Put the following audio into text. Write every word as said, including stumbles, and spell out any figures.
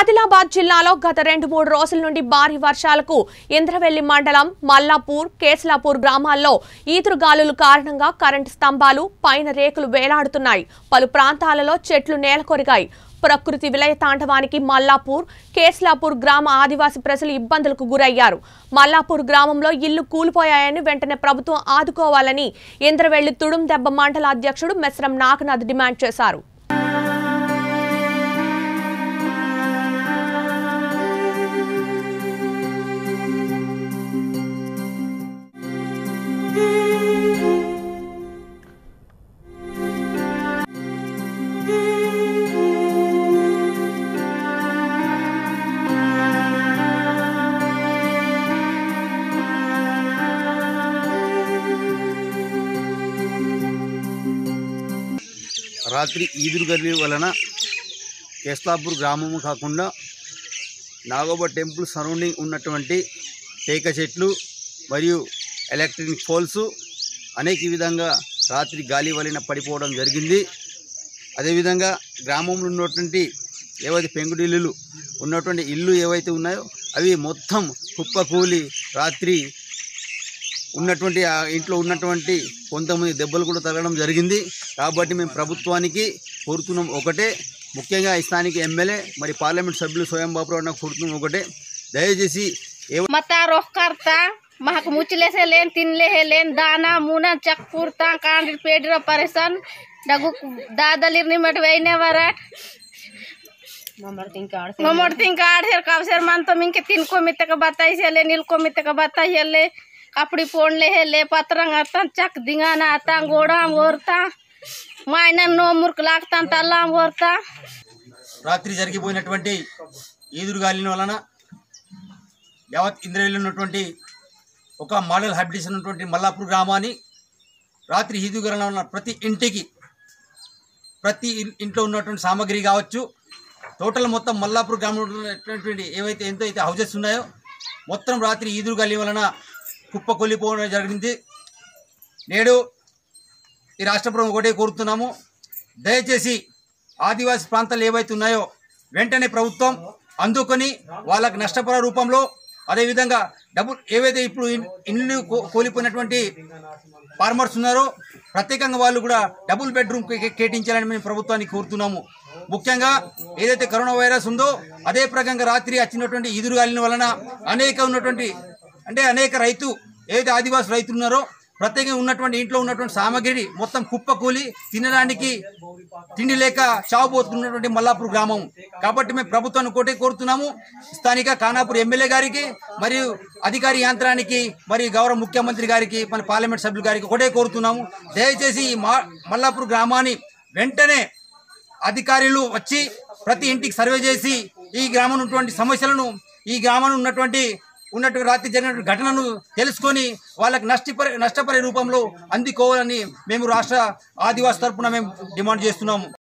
ఆదిలాబాద్ జిల్లాలో గత రెండు మూడు రోజుల నుండి భారీ వర్షాలకు ఇంద్రవెల్లి మండలం మల్లాపూర్ కేస్లాపూర్ గ్రామాల్లో ఈదురుగాలుల కారణంగా కరెంటు స్తంభాలు పైన రేకులు వేలాడుతున్నాయి. పలు ప్రాంతాలలో చెట్లు నేలకొరిగాయి. ప్రకృతి విలయతాండవానికి మల్లాపూర్ కేస్లాపూర్ గ్రామ ఆదివాసీ ప్రజలు ఇబ్బందులకు గురయ్యారు. మల్లాపూర్ గ్రామంలో ఇల్లు కూలిపోయాయని వెంటనే ప్రభుత్వం ఆదుకోవాలని ఇంద్రవెల్లి తుడుం దెబ్బ మండల అధ్యక్షుడు మెస్రం నాగనాథ్ డిమాండ్ చేశారు. రాత్రి ఈదురుగాలి వలన కేస్లాపూర్ గ్రామము కాకుండా నాగోబా టెంపుల్ సరౌండింగ్ ఉన్నటువంటి టేక చెట్లు మరియు ఎలక్ట్రిక్ పోల్స్ అనేక విధంగా రాత్రి గాలి వలన పడిపోవడం జరిగింది. అదేవిధంగా గ్రామంలో ఉన్నటువంటి ఏవైతే పెంకుటిల్లులు ఉన్నటువంటి ఇల్లు ఏవైతే ఉన్నాయో అవి మొత్తం కుప్పకూలి రాత్రి ఉన్నటువంటి ఆ ఇంట్లో ఉన్నటువంటి కొంతమంది దెబ్బలు కూడా తగలడం జరిగింది. కాబట్టి మేము ప్రభుత్వానికి కోరుతున్నాం ఒకటే, ముఖ్యంగా స్థానిక ఎమ్మెల్యే మరి పార్లమెంట్ సభ్యులు స్వయం బాబురావు నాకు కోరుతున్నాం ఒకటే, దయచేసి मता रोक करता महक मुचले से लेन तिनले है लेन दाना मुना चकपुरता कांड पेड़ परेशान डगु दादलिर निमट वेने वराट ममरतिंग कार्ड ममरतिंग कार्ड है कावसर मान तो मिंके तीन को मित का बताई से ले नील को मित का बताई ले कपड़ी पोड़ले है ले पत्रंग आता चक दिंगाना आता गोड़ा मोरता मायना नो मुर्क लागता तल्ला मोरता రాత్రి జరిగిపోయినటువంటి ఈదురుగాలిన వలన యావత్ ఇంద్రవెల్లి ఉన్నటువంటి ఒక మోడల్ హ్యాబిటేషన్ ఉన్నటువంటి మల్లాపూర్ గ్రామాన్ని రాత్రి ఈదురుగాలిన వలన ప్రతి ఇంటికి ప్రతి ఇంట్లో ఉన్నటువంటి సామాగ్రి కావచ్చు, టోటల్ మొత్తం మల్లాపూర్ గ్రామంలో ఉన్నటువంటి ఏవైతే ఎంత అయితే హౌజెస్ ఉన్నాయో మొత్తం రాత్రి ఈదురుగాలి వలన కుప్పకొల్లిపోవడం జరిగింది. నేడు ఈ రాష్ట్ర ప్రభుత్వం ఒకటే కోరుతున్నాము, దయచేసి ఆదివాసీ ప్రాంతాలు ఏవైతే ఉన్నాయో వెంటనే ప్రభుత్వం అందుకొని వాళ్ళకి నష్టపర రూపంలో, అదేవిధంగా డబుల్ ఏవైతే ఇప్పుడు ఇల్లు కోల్పోయినటువంటి ఫార్మర్స్ ఉన్నారో ప్రత్యేకంగా వాళ్ళు కూడా డబుల్ బెడ్రూమ్ కేటాయించాలని మేము ప్రభుత్వాన్ని కోరుతున్నాము. ముఖ్యంగా ఏదైతే కరోనా వైరస్ ఉందో అదే ప్రకారంగా రాత్రి వచ్చినటువంటి ఈదురుగాలిన వలన అనేక ఉన్నటువంటి అంటే అనేక రైతు ఏదైతే ఆదివాసీ రైతులు ఉన్నారో ప్రత్యేకంగా ఉన్నటువంటి ఇంట్లో ఉన్నటువంటి సామాగ్రి మొత్తం కుప్పకూలి తినడానికి తిండి లేక చావుపోతున్నటువంటి మల్లాపూర్ గ్రామం. కాబట్టి మేము ప్రభుత్వాన్ని కోటే కోరుతున్నాము, స్థానిక ఖానాపూర్ ఎమ్మెల్యే గారికి మరియు అధికారి యంత్రానికి మరియు గౌరవ ముఖ్యమంత్రి గారికి మన పార్లమెంట్ సభ్యుల గారికి ఒకటే కోరుతున్నాము, దయచేసి ఈ మల్లాపూర్ గ్రామాన్ని వెంటనే అధికారులు వచ్చి ప్రతి ఇంటికి సర్వే చేసి ఈ గ్రామంలో ఉన్నటువంటి సమస్యలను ఈ గ్రామంలో ఉన్నటువంటి ఉన్నట్టు రాత్రి జరిగిన ఘటనను తెలుసుకొని వాళ్ళకి నష్టపరి నష్టపరి రూపంలో అందుకోవాలని మేము రాష్ట్ర ఆదివాసీ తరఫున మేము డిమాండ్ చేస్తున్నాము.